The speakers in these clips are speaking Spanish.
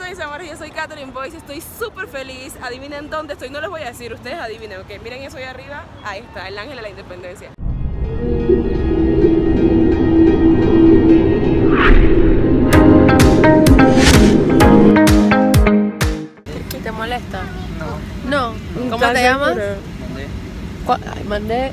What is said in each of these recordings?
mis amores, yo soy Katherine Boyce, estoy súper feliz. Adivinen dónde estoy, no les voy a decir, ustedes adivinen, ok. Miren eso ahí arriba, ahí está, el Ángel de la Independencia. ¿Te molesta? No. No. ¿Cómo te llamas? Mandé. Mandé.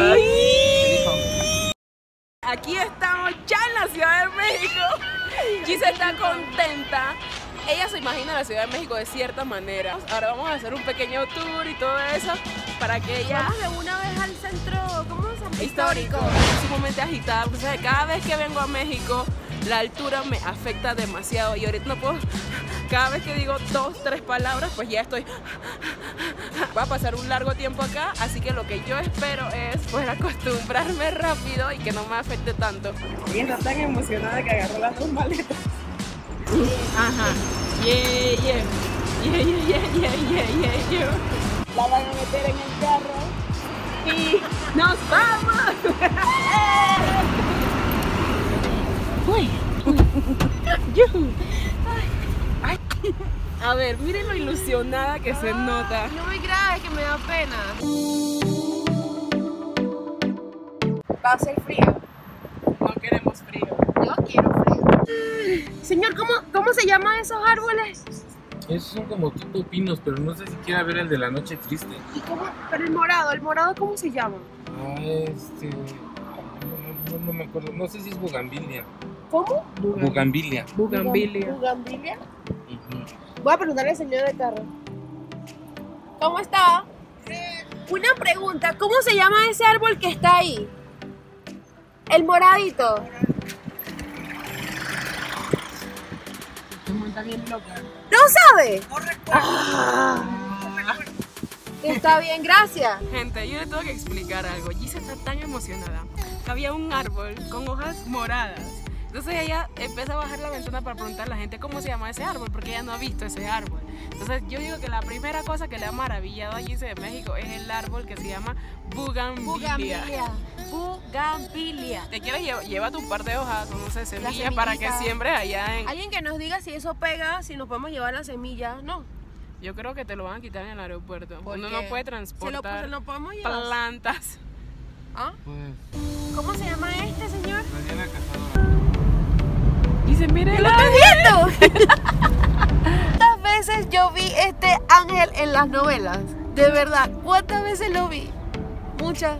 Aquí estamos ya en la Ciudad de México. Gise está contenta. Ella se imagina la Ciudad de México de cierta manera. Ahora vamos a hacer un pequeño tour y todo eso para que ella... Vamos de una vez al centro, ¿cómo se llama? Histórico. Sumamente agitada. Entonces, cada vez que vengo a México, la altura me afecta demasiado. Y ahorita no puedo... Cada vez que digo 2, 3 palabras, pues ya estoy... Va a pasar un largo tiempo acá, así que lo que yo espero es poder acostumbrarme rápido y que no me afecte tanto. Ella está tan emocionada que agarró las 2 maletas. Ajá. Yeah. La van a meter en el carro y ¡nos vamos! ¡Uy! Ay. A ver, miren lo ilusionada que se nota. No muy grave, que me da pena. Va a ser frío. No queremos frío. Yo quiero frío. Señor, ¿cómo se llaman esos árboles? Esos son como tipo pinos, pero no sé si quiera ver el de la noche triste. ¿Y cómo? Pero el morado ¿cómo se llama? No me acuerdo, no sé si es bugambilia. ¿Cómo? Bugambilia. Bugambilia. ¿Bugambilia? Ujú. Voy a preguntarle al señor de carro. ¿Cómo está? Una pregunta, ¿cómo se llama ese árbol que está ahí? El moradito. Está bien loca. ¿No sabe? No recuerdo. Está bien, gracias. Gente, yo le tengo que explicar algo. Gise está tan emocionada que había un árbol con hojas moradas. Entonces ella empieza a bajar la ventana para preguntar a la gente cómo se llama ese árbol, porque ella no ha visto ese árbol. Entonces yo digo que la primera cosa que le ha maravillado a Gise de México es el árbol que se llama bugambilia. Bugambilia. ¿Te quieres llevar un par de hojas o no sé, semillas para que siembres allá en...? Alguien que nos diga si eso pega, si nos podemos llevar las semillas, no. Yo creo que te lo van a quitar en el aeropuerto. ¿Por Uno qué? no puede transportar ¿Se lo podemos llevar? plantas. ¿Ah? Pues, ¿Cómo se llama este, señor? la Diana Cazadora. Dice, mire, ¿Lo estás viendo? ¿Cuántas veces yo vi este ángel en las novelas? De verdad, ¿cuántas veces lo vi? Muchas.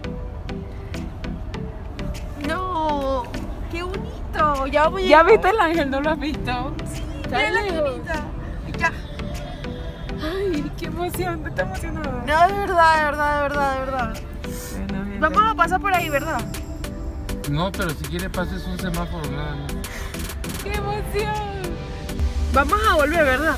No, qué bonito. Ya vamos a ¿Ya llegar. viste el ángel? ¿No lo has visto? Mira la carita. Ya. Ay, qué emoción, estoy emocionada. No, de verdad. Bueno, gente. Vamos a pasar por ahí, ¿verdad? No, pero si quiere pases un semáforo, nada más. ¡Qué emoción! Vamos a volver, ¿verdad?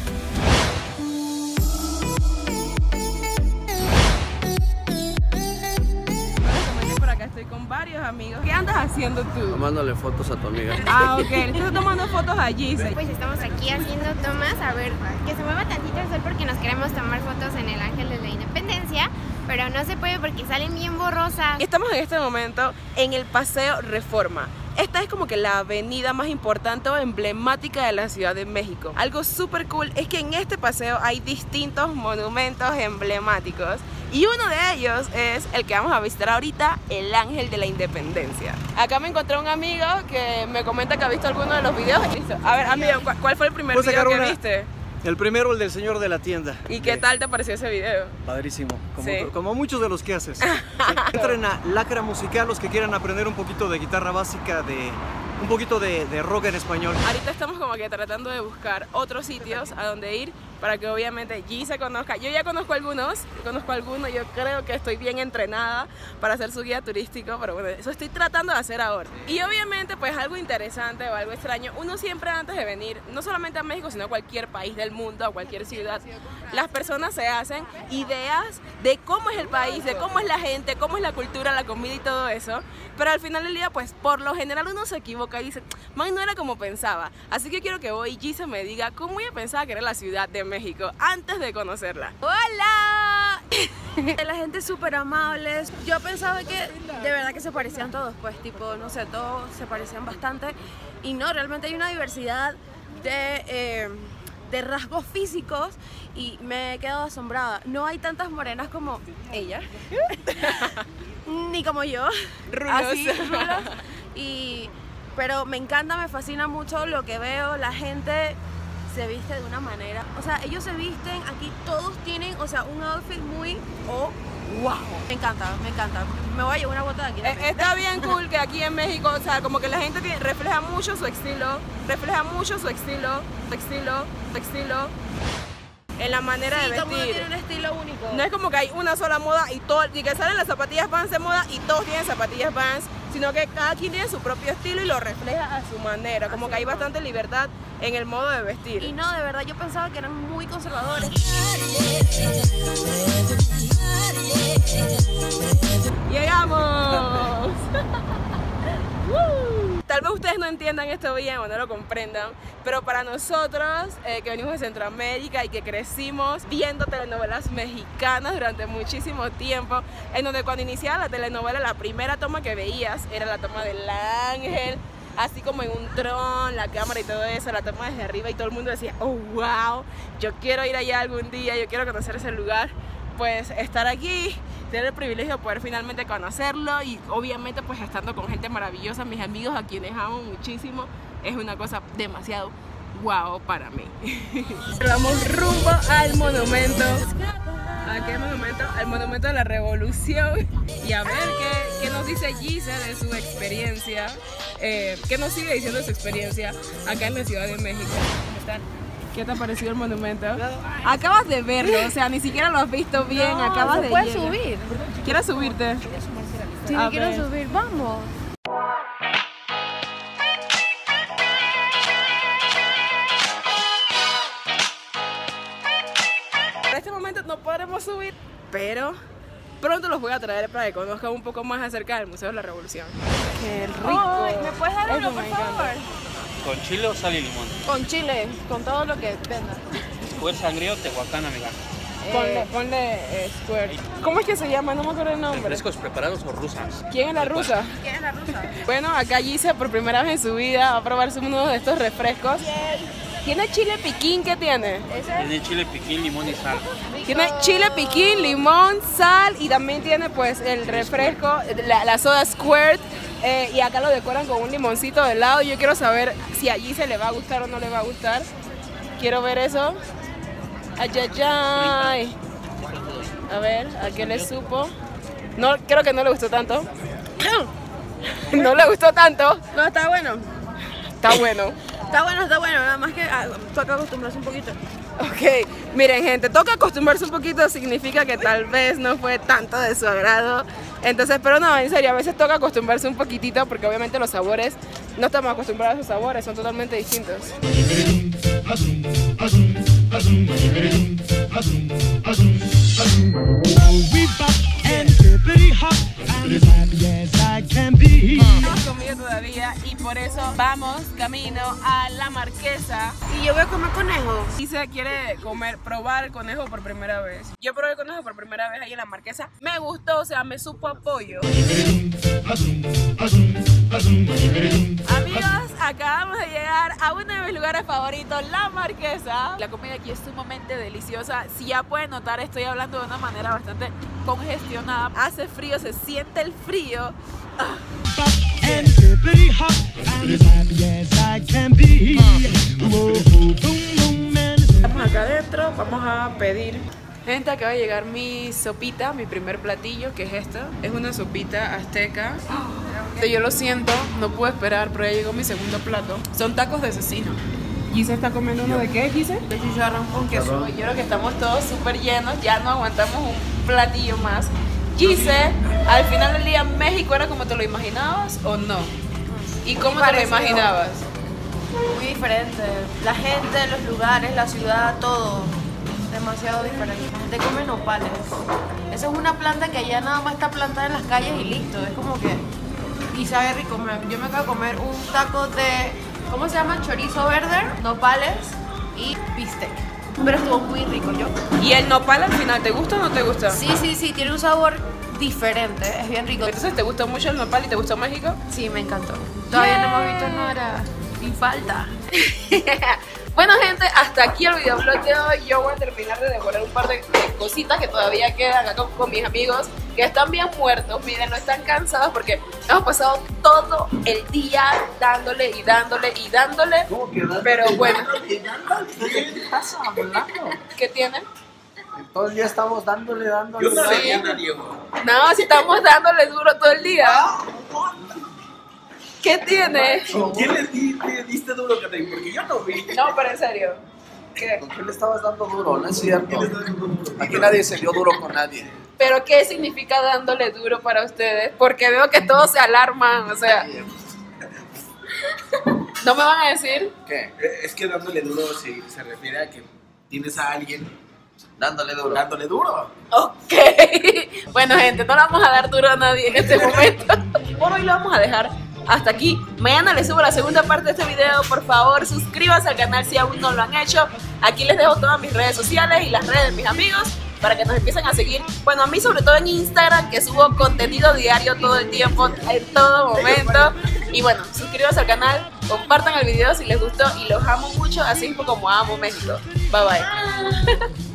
Por acá estoy con varios amigos. ¿Qué andas haciendo tú? Tomándole fotos a tu amiga. Ah, ok. Le estoy tomando fotos a Gise. Pues estamos aquí haciendo tomas, a ver, que se mueva tantito el sol porque nos queremos tomar fotos en el Ángel de la Independencia, pero no se puede porque salen bien borrosas. Estamos en este momento en el Paseo Reforma. Esta es como que la avenida más importante o emblemática de la Ciudad de México. Algo súper cool es que en este paseo hay distintos monumentos emblemáticos y uno de ellos es el que vamos a visitar ahorita, el Ángel de la Independencia. Acá me encontré un amigo que me comenta que ha visto alguno de los videos. Listo. A ver, amigo, ¿cuál fue el primer video que viste? El primero, el del señor de la tienda. ¿Y qué tal te pareció ese video? Padrísimo, Sí. como muchos de los que haces. Sí. Entren a Lacra Musical los que quieran aprender un poquito de guitarra básica, un poquito de rock en español. Ahorita estamos como que tratando de buscar otros sitios a donde ir para que obviamente Gise conozca. Yo ya conozco algunos, yo creo que estoy bien entrenada para hacer su guía turístico, pero bueno, eso estoy tratando de hacer ahora. Y obviamente pues algo interesante o algo extraño, uno siempre antes de venir, no solamente a México, sino a cualquier país del mundo, a cualquier ciudad, las personas se hacen ideas de cómo es el país, de cómo es la gente, cómo es la cultura, la comida y todo eso, pero al final del día pues por lo general uno se equivoca y dice, man, no era como pensaba. Así que quiero que hoy Gise me diga cómo ella pensaba que era la Ciudad de México antes de conocerla. ¡Hola! La gente es súper amable. Yo pensaba que de verdad que se parecían todos, pues tipo, no sé, todos se parecían bastante. Y no, realmente hay una diversidad de de rasgos físicos y me he quedado asombrada. No hay tantas morenas como ella, ni como yo, Rulos. así, rulos. Pero me encanta, me fascina mucho lo que veo, la gente se viste de una manera, o sea, ellos se visten, aquí todos tienen, o sea, un outfit muy, wow, me encanta, me voy a llevar una bota de aquí también. Está bien cool que aquí en México, o sea, como que la gente refleja mucho su estilo, en la manera de Todo el mundo vestir. tiene un estilo único. No es como que hay una sola moda y que salen las zapatillas Vans de moda y todos tienen zapatillas Vans, sino que cada quien tiene su propio estilo y lo refleja a su manera, como que hay bastante libertad en el modo de vestir. Y no, de verdad, yo pensaba que eran muy conservadores. ¡Llegamos! Tal vez ustedes no entiendan esto bien o no lo comprendan, pero para nosotros que venimos de Centroamérica y que crecimos viendo telenovelas mexicanas durante muchísimo tiempo, en donde cuando iniciaba la telenovela la primera toma que veías era la toma del ángel, así como en un tron, la cámara y todo eso, la toma desde arriba y todo el mundo decía, oh wow, yo quiero ir allá algún día, yo quiero conocer ese lugar. Pues estar aquí, tener el privilegio de poder finalmente conocerlo y obviamente pues estando con gente maravillosa, mis amigos a quienes amo muchísimo, es una cosa demasiado wow para mí. Vamos rumbo al monumento. ¿A qué monumento? Al monumento de la Revolución y a ver qué nos dice Gise de su experiencia, qué nos sigue diciendo de su experiencia acá en la Ciudad de México. ¿Qué te ha parecido el monumento? Acabas de verlo, o sea, ni siquiera lo has visto bien, acabas de ¿Puedes llegar. subir? ¿Quieres subirte? Sí, A quiero ver. subir, vamos. En este momento no podremos subir, pero pronto los voy a traer para que conozcan un poco más acerca del Museo de la Revolución. ¡Qué rico! Ay, ¿me puedes dar Eso uno, me por encanta. favor? ¿Con chile o sal y limón? Con chile, con todo lo que venda. ¿Square sangría o tehuacán, amiga? Ponle Square. ¿Cómo es que se llama? No me acuerdo el nombre. ¿Refrescos preparados o rusas? ¿Quién es la rusa? ¿Quién es la rusa? Bueno, acá Gise por primera vez en su vida va a probarse uno de estos refrescos. ¿Tiene chile piquín? ¿Qué tiene? Tiene chile, piquín, limón y sal. Tiene chile piquín, limón, sal y también tiene pues el refresco, la soda Squirt. Y acá lo decoran con un limoncito de helado. Yo quiero saber si a Gise le va a gustar o no le va a gustar. Quiero ver eso. Ayayay. A ver, ¿a qué le supo? No, creo que no le gustó tanto. No le gustó tanto. No, está bueno. Está bueno. Está bueno, nada más que toca acostumbrarse un poquito. Ok, miren gente, toca acostumbrarse un poquito, significa que tal vez no fue tanto de su agrado. Entonces, pero no, en serio, a veces toca acostumbrarse un poquitito porque obviamente los sabores, no estamos acostumbrados a esos sabores, son totalmente distintos. No hemos comido todavía y por eso vamos camino a la Marquesa. Y yo voy a comer conejo. Y se quiere probar el conejo por primera vez. Yo probé el conejo por primera vez ahí en la Marquesa. Me gustó, o sea, me supo a pollo. Amigos, acabamos de llegar a uno de mis lugares favoritos, la Marquesa. La comida aquí es sumamente deliciosa. Si ya pueden notar, estoy hablando de una manera bastante congestionada. Hace frío, se siente el frío. Estamos acá adentro, vamos a pedir. Gente, acaba de llegar mi sopita, mi primer platillo, que es esta. Es una sopita azteca. Yo lo siento, no pude esperar, pero ya llegó mi segundo plato. Son tacos de cecino. Gise está comiendo uno de qué, Gise? De chicharrón con queso. Yo creo que estamos todos súper llenos, ya no aguantamos un platillo más. Gise, al final del día, ¿México era como te lo imaginabas o no? ¿Y cómo te lo imaginabas? Muy diferente. La gente, los lugares, la ciudad, todo. Demasiado diferente. La gente come nopales. Esa es una planta que allá nada más está plantada en las calles y listo. Es como que... Y sabe rico. Yo me acabo de comer un taco de... ¿Cómo se llama? Chorizo verde, nopales y bistec. Pero estuvo muy rico, yo. ¿Y el nopal al final te gusta o no te gusta? Sí, tiene un sabor diferente. Es bien rico. Entonces, ¿te gustó mucho el nopal y te gustó México? Sí, me encantó. Todavía no hemos visto nada. Sin falta. Bueno gente, hasta aquí el videoblog de hoy. Yo voy a terminar de decorar un par de cositas que todavía quedan acá con mis amigos que están bien muertos. Miren, no están cansados porque hemos pasado todo el día dándole y dándole y dándole. Pero bueno, ¿Qué pasa, hablando? ¿qué tienen? Todo el día estamos dándole. Yo no Sí. le di a nadie, güey. No, si estamos dándole duro todo el día. ¿Qué tiene? ¿Con quién le diste duro, Catherine? Porque yo no vi. No, pero en serio. ¿Qué? ¿Con quién le estabas dando duro? No es cierto. Aquí nadie se dio duro con nadie. ¿Pero qué significa dándole duro para ustedes? Porque veo que todos se alarman, o sea. ¿No me van a decir? ¿Qué? Es que dándole duro se refiere a que tienes a alguien Dándole duro. dándole duro. Ok. Bueno, gente, no le vamos a dar duro a nadie en este momento. Por hoy lo vamos a dejar hasta aquí. Mañana les subo la segunda parte de este video. Por favor, suscríbanse al canal si aún no lo han hecho. Aquí les dejo todas mis redes sociales y las redes de mis amigos para que nos empiecen a seguir. Bueno, a mí sobre todo en Instagram, que subo contenido diario todo el tiempo, en todo momento. Y bueno, suscríbanse al canal, compartan el video si les gustó y los amo mucho, así como amo México. Bye bye.